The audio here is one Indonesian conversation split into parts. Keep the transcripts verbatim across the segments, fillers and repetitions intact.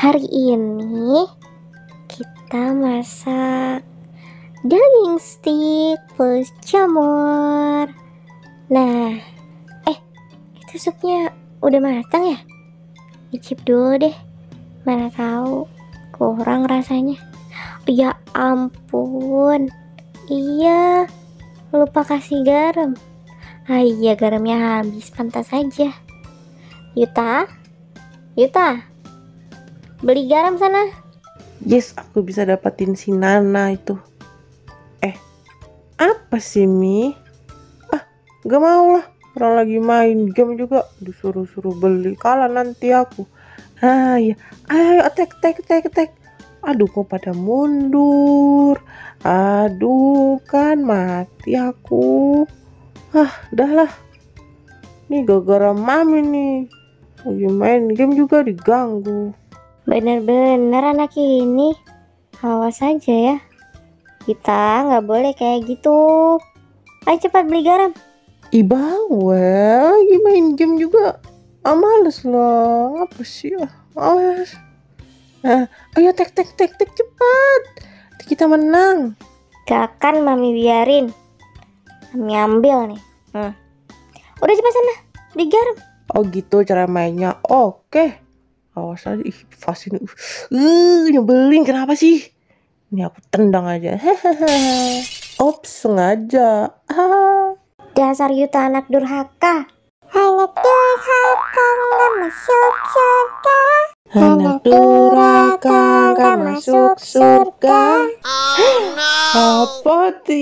Hari ini kita masak daging stick plus jamur. Nah, eh itu supnya udah matang ya? Icip dulu deh, mana tahu kurang rasanya. Ya ampun, iya lupa kasih garam. Ah iya, garamnya habis, pantas saja. Yuta, Yuta, beli garam sana. Yes, aku bisa dapatin si Nana itu. Eh, apa sih Mi? Ah, gak mau lah. Orang lagi main game juga disuruh-suruh beli. Kalah nanti aku. Ah ya, ayo attack, attack, attack, attack. Aduh, kok pada mundur. Aduh, kan mati aku. Ah, dah lah. Nih gara-gara mami nih. Lagi main game juga diganggu. Bener-bener anak ini, awas aja ya. Kita nggak boleh kayak gitu. Ayo cepat beli garam. Ih bawel, lagi main game juga. Ah males lah, apa sih ah, males. Nah, ayo tek tek tek tek cepat. Kita menang. Gak akan mami biarin. Mami ambil nih. Hmm. Udah cepat sana, beli garam. Oh gitu cara mainnya. Oke. Awas aja, ih Fasin. Uh, nyebelin kenapa sih? Ini aku tendang aja. Hehehe. Ops, sengaja. Ah. Dasar Yuta anak durhaka. Anak durhaka nggak masuk surga. Anak durhaka gak masuk surga. Oh no. Apa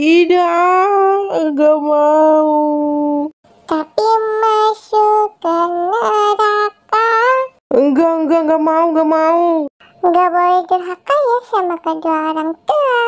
tidak? Gak mau. Tapi masuk ke neraka. Enggak, enggak, enggak mau, enggak mau. Nggak boleh durhaka ya sama kedua orang tua.